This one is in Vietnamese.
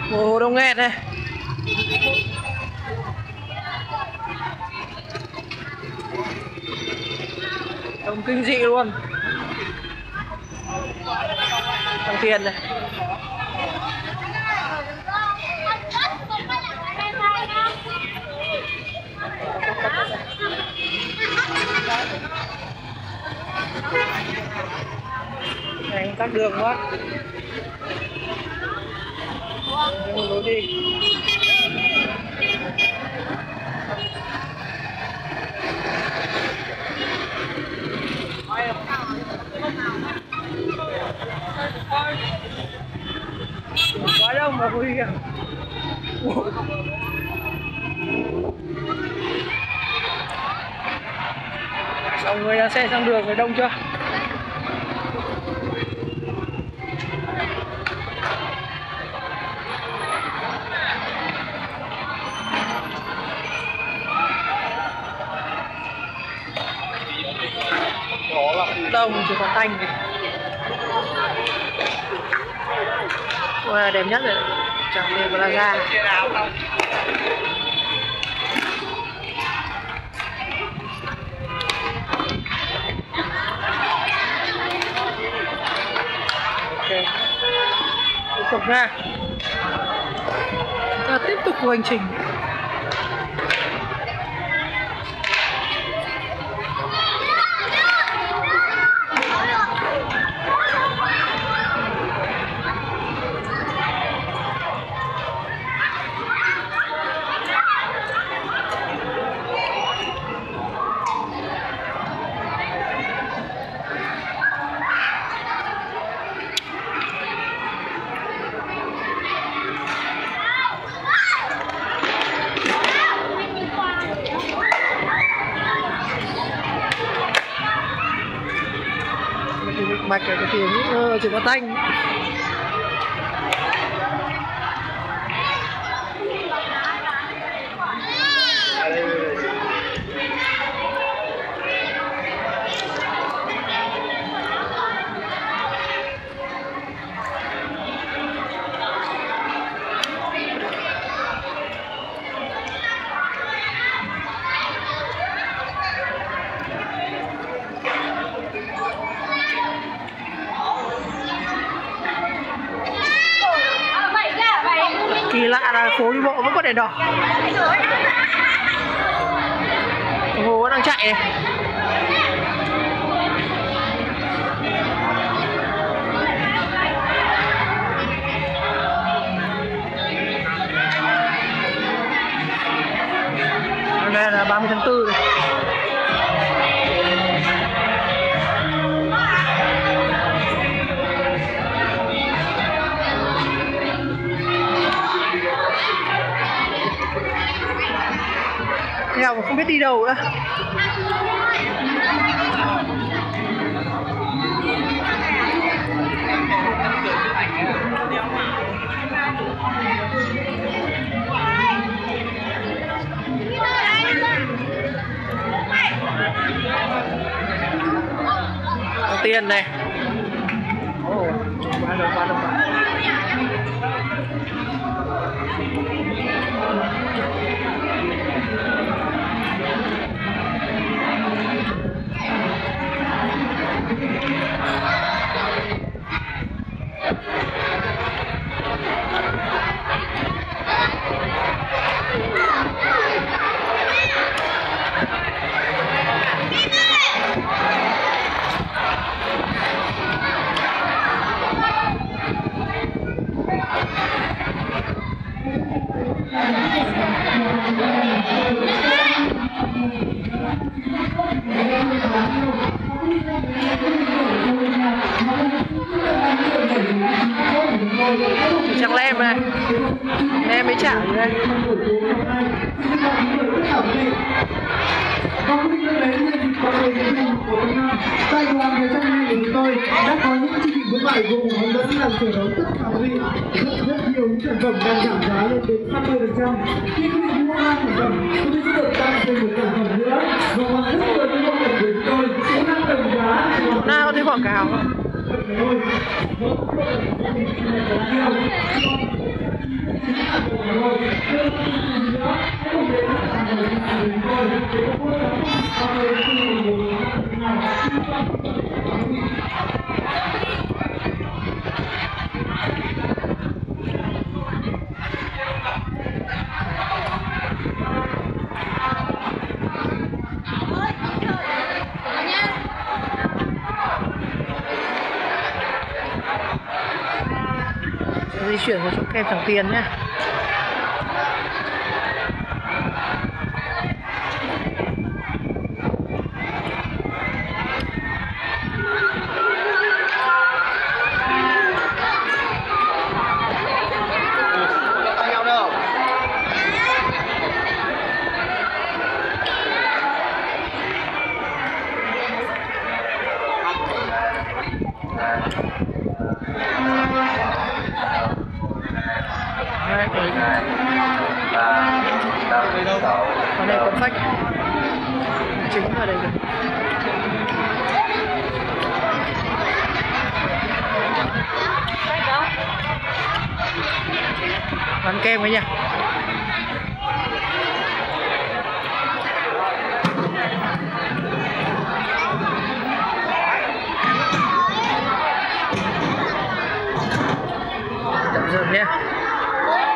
Ồ, đông nghẹt này. Đông kinh dị luôn. Đồng tiền này. Này, tắc đường quá. Lối đi. Quá đông mà vui kìa. Xong người ra xe sang đường rồi, đông chưa? Đông chỉ có tanh kìa. Wow, đẹp nhất rồi. Chẳng đi Plaza. Ok. Tiếp tục nha. Ta tiếp tục hành trình. Mạch cái tiếng chỉ có tanh. Kỳ lạ là phố đi bộ vẫn có đèn đỏ. Đồng hồ vẫn đang chạy này. Hôm nay là 30 tháng 4 này. Theo mà không biết đi đâu nữa. Tiền này. Quá đông, quá đông. Chắc lem này, lem mới chảo gì đây. Tại đoàn về trong này của chúng tôi đã có những chương trình khuyến mại gồm hướng dẫn làm sửa đấu tất cả quý vị rất nhiều những sản phẩm đang giảm giá lên đến 50%. Khi quý vị mua 3 sản phẩm, quý vị sẽ được tăng thêm một sản phẩm nữa và còn rất nhiều những sản phẩm của chúng tôi cũng đang đồng giá. Nào có thấy quảng cáo không? chuyển qua chỗ kem Tràng Tiền nhé. Ở đây cuốn sách chính ở đây rồi. Bán kem ấy nhỉ.